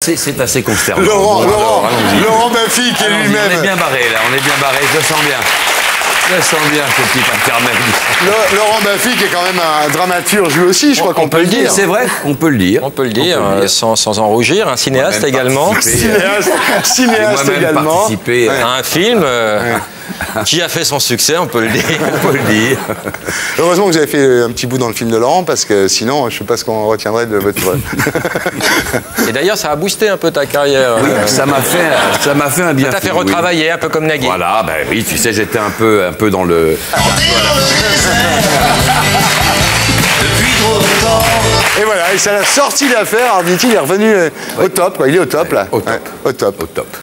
C'est assez consternant. Laurent Baffy qui est lui-même. On est bien barré là, on est bien barré, je le sens bien. Je le sens bien ce petit intermède. Laurent Baffy qui est quand même un dramaturge lui aussi, je crois qu'on peut le dire. C'est vrai, on peut le dire. On peut le dire, sans en rougir. Un cinéaste également. Cinéaste également. Participé à un film qui a fait son succès, on peut le dire. On peut le dire. Heureusement que vous avez fait un petit bout dans le film de Laurent, parce que sinon, je ne sais pas ce qu'on retiendrait de votre... Et d'ailleurs, ça a boosté un peu ta carrière. Oui, ça m'a fait un bien. Ça t'a fait retravailler, un peu comme Nagui. Voilà, ben oui, tu sais, j'étais un peu dans le... Et voilà, et ça a sorti l'affaire, Arditi, il est revenu au top, quoi. Il est au top, là. Au top. Ouais, au top. Au top.